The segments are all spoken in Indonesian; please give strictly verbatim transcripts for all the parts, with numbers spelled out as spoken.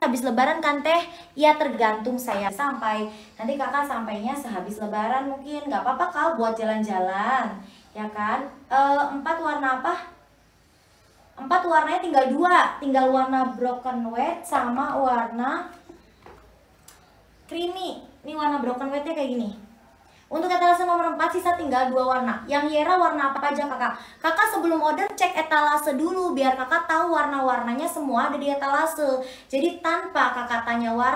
habis lebaran kan teh? Ya tergantung saya. Sampai nanti kakak sampainya sehabis lebaran mungkin. Gak apa-apa kak buat jalan-jalan, ya kan? E, empat warna apa? Empat warnanya tinggal dua, tinggal warna broken weight sama warna creamy. Ini warna broken weightnya kayak gini. Untuk etalase nomor empat sisa tinggal dua warna. Yang Yera warna apa aja kakak? Kakak sebelum order cek etalase dulu biar kakak tahu warna-warnanya semua ada di etalase. Jadi tanpa kakak tanya warna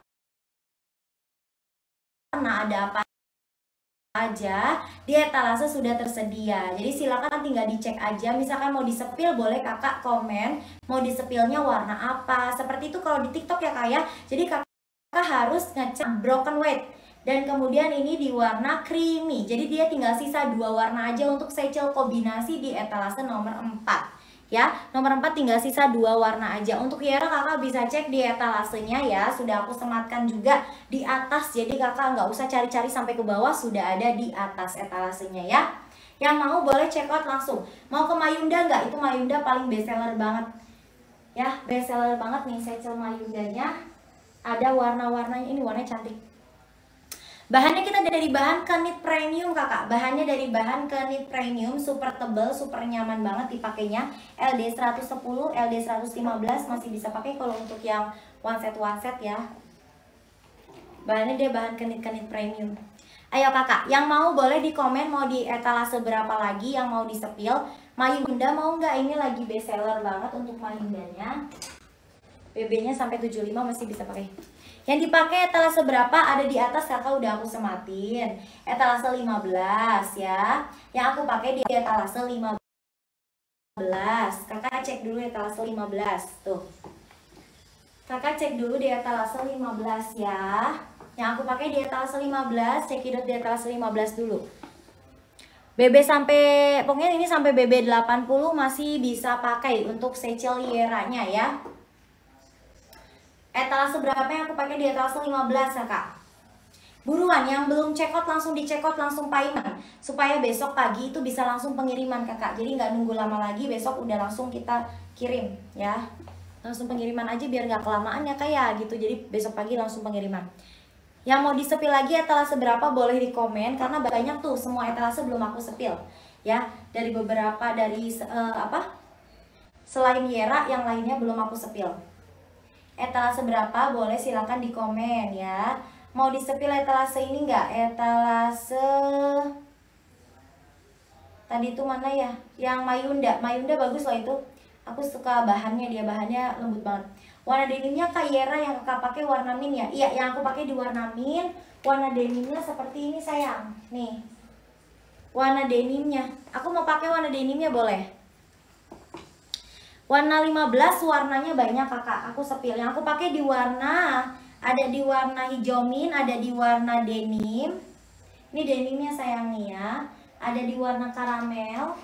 ada apa aja di etalase sudah tersedia. Jadi silakan tinggal dicek aja. Misalkan mau disepil boleh kakak komen mau disepilnya warna apa. Seperti itu kalau di TikTok ya kak ya. Jadi kakak harus ngecek broken weight. Dan kemudian ini di warna creamy. Jadi dia tinggal sisa dua warna aja untuk secel kombinasi di etalase nomor empat. Ya, nomor empat tinggal sisa dua warna aja. Untuk Yera kakak bisa cek di etalasenya ya. Sudah aku sematkan juga di atas. Jadi kakak nggak usah cari-cari sampai ke bawah. Sudah ada di atas etalasenya ya. Yang mau boleh check out langsung. Mau ke Mayunda nggak? Itu Mayunda paling bestseller banget. Ya, bestseller banget nih secel Mayundanya. Ada warna-warnanya. Ini warnanya cantik. Bahannya kita dari bahan knit premium kakak. Bahannya dari bahan knit premium, super tebal, super nyaman banget dipakainya. L D seratus sepuluh, L D seratus lima belas masih bisa pakai kalau untuk yang one set one set ya. Bahannya dia bahan knit-knit premium. Ayo kakak, yang mau boleh di komen mau di etalase berapa lagi yang mau disepil. Mayunda mau nggak? Ini lagi best seller banget untuk Mayundanya. B B-nya sampai tujuh puluh lima masih bisa pakai. Yang dipakai etalase berapa ada di atas kakak udah aku sematin. Etalase lima belas ya. Yang aku pakai di etalase lima belas. Kakak cek dulu etalase lima belas tuh. Kakak cek dulu di etalase lima belas ya. Yang aku pakai di etalase lima belas, cekidot di etalase lima belas dulu. B B sampai pokoknya ini sampai B B delapan puluh masih bisa pakai untuk secel Yera-nya ya. Etalase berapa yang aku pakai di etalase lima belas ya kak. Buruan yang belum check out langsung di check out langsung payment supaya besok pagi itu bisa langsung pengiriman kakak. Jadi nggak nunggu lama lagi, besok udah langsung kita kirim ya. Langsung pengiriman aja biar nggak kelamaan ya kak ya gitu. Jadi besok pagi langsung pengiriman. Yang mau disepil lagi etalase berapa boleh di komen karena banyak tuh semua etalase belum aku sepil ya. Dari beberapa dari uh, apa selain Yera yang lainnya belum aku sepil. Etalase berapa boleh silakan di komen ya. Mau disepil etalase ini enggak? Etalase tadi itu mana ya? Yang Mayunda. Mayunda bagus loh itu. Aku suka bahannya, dia bahannya lembut banget. Warna denimnya Kak Yera yang kakak pakai warna mint ya? Iya, yang aku pakai di warna mint. Warna denimnya seperti ini sayang. Nih. Warna denimnya. Aku mau pakai warna denimnya boleh. Warna lima belas warnanya banyak kakak. Aku sepil. Yang aku pakai di warna ada di warna hijau mint, ada di warna denim. Ini denimnya sayang nih ya. Ada di warna karamel.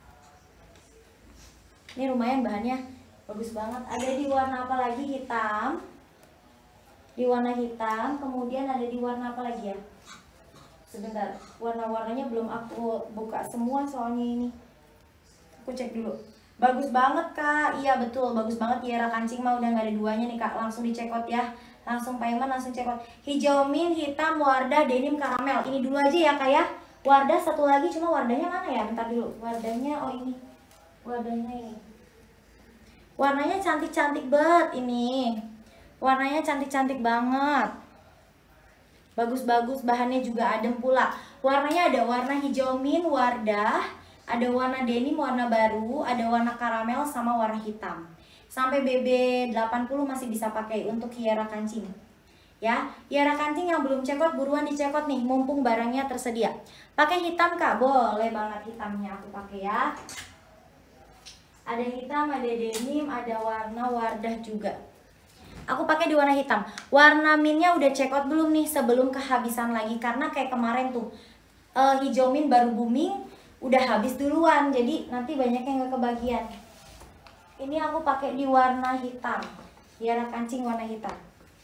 Ini lumayan bahannya bagus banget. Ada di warna apa lagi? Hitam. Di warna hitam. Kemudian ada di warna apa lagi ya? Sebentar. Warna-warnanya belum aku buka semua soalnya ini. Aku cek dulu. Bagus banget kak, iya betul, bagus banget Yera kancing mah udah nggak ada duanya nih kak, langsung di check out ya, langsung payment langsung check out. Hijau mint, hitam, wardah, denim, karamel, ini dulu aja ya kak ya. Wardah satu lagi, cuma wardahnya mana ya? Bentar dulu, wardahnya oh ini, wardahnya ini. Warnanya cantik-cantik banget ini, warnanya cantik-cantik banget, bagus-bagus, bahannya juga adem pula. Warnanya ada warna hijau mint, wardah. Ada warna denim, warna baru, ada warna karamel sama warna hitam. Sampai B B delapan puluh masih bisa pakai untuk Yera kancing. Ya, Yera kancing yang belum check out buruan di check out nih, mumpung barangnya tersedia. Pakai hitam kak, boleh banget hitamnya aku pakai ya. Ada hitam, ada denim, ada warna wardah juga. Aku pakai di warna hitam. Warna mintnya udah check out belum nih sebelum kehabisan lagi karena kayak kemarin tuh uh, hijau mint baru booming. Udah habis duluan, jadi nanti banyak yang gak kebagian. Ini aku pakai di warna hitam, Yera kancing warna hitam.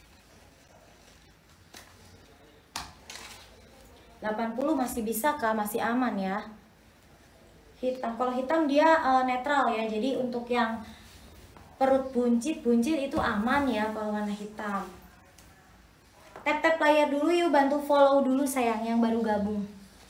delapan puluh masih bisa kak, masih aman ya. Hitam, kalau hitam dia uh, netral ya, jadi untuk yang perut buncit, buncit itu aman ya kalau warna hitam. Tap-tap layar dulu yuk, bantu follow dulu sayang yang baru gabung.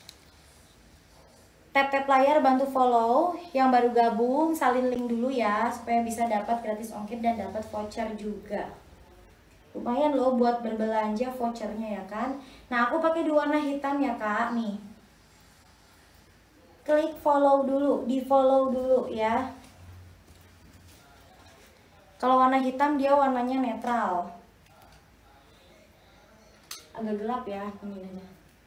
Tap-tap layar bantu follow yang baru gabung, salin link dulu ya supaya bisa dapat gratis ongkir dan dapat voucher juga. Lumayan loh buat berbelanja vouchernya ya kan. Nah aku pakai di warna hitam ya kak nih. Klik follow dulu, di follow dulu ya. Kalau warna hitam dia warnanya netral. Agak gelap ya pemilihannya.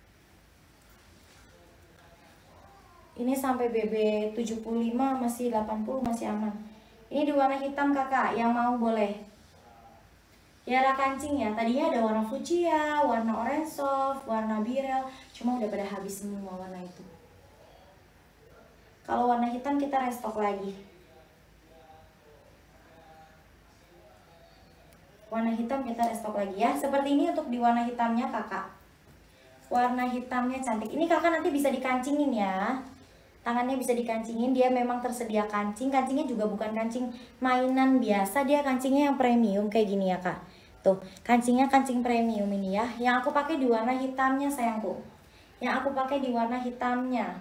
Ini sampai B B tujuh puluh lima masih delapan puluh masih aman. Ini di warna hitam kakak, yang mau boleh. Tiara kancing ya, tadinya ada warna fuchsia, warna orange soft, warna birel, cuma udah pada habis semua warna itu. Kalau warna hitam kita restock lagi. Warna hitam kita restock lagi ya. Seperti ini untuk di warna hitamnya kakak. Warna hitamnya cantik. Ini kakak nanti bisa dikancingin ya. Tangannya bisa dikancingin, dia memang tersedia kancing. Kancingnya juga bukan kancing mainan biasa, dia kancingnya yang premium kayak gini ya kak. Tuh, kancingnya kancing premium ini ya. Yang aku pakai di warna hitamnya sayangku. Yang aku pakai di warna hitamnya.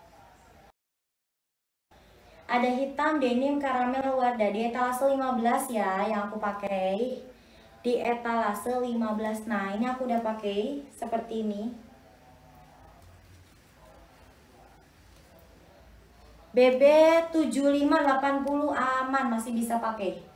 Ada hitam, denim, karamel, wardah. Di etalase lima belas ya yang aku pakai. Di etalase lima belas. Nah, ini aku udah pakai seperti ini. B B tujuh lima delapan puluh aman, masih bisa pakai.